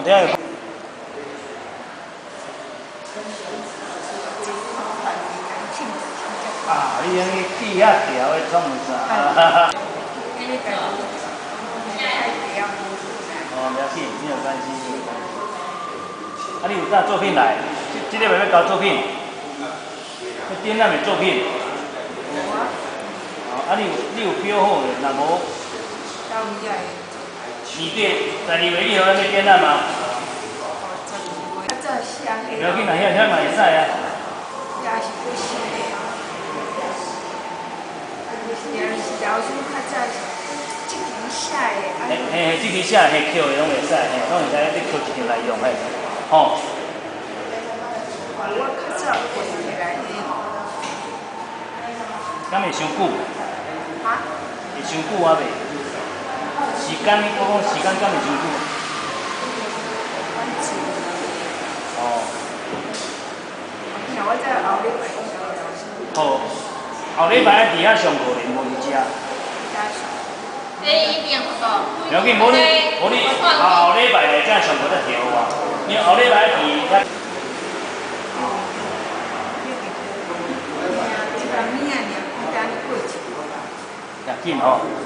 遐。啊，你安尼记遐条的创啥？哈哈。哦，了解，没有关系，没有关系。啊，你有带作品来？这个要交作品，这展览的作品。有啊。哦，啊，你有标好的，若无？到唔知。2月12月1号咱要展览吗？哦，12月。这下个。不要紧啦，遐嘛会使啊。也是不行的啊。老师较早即期写的。嘿，即期写嘿扣的拢会使，嘿，拢会使你扣一张来用嘿，吼。我较早背起来的吼。敢会伤久？啊？会伤久啊未？时间，我讲时间敢会伤久？哦。我再后礼拜讲老师。好，后礼拜伫遐上课咧，无伫遮。这一定不错。不要紧，无你后礼拜来再上课再调我，因为后礼拜伫遐。要紧吼。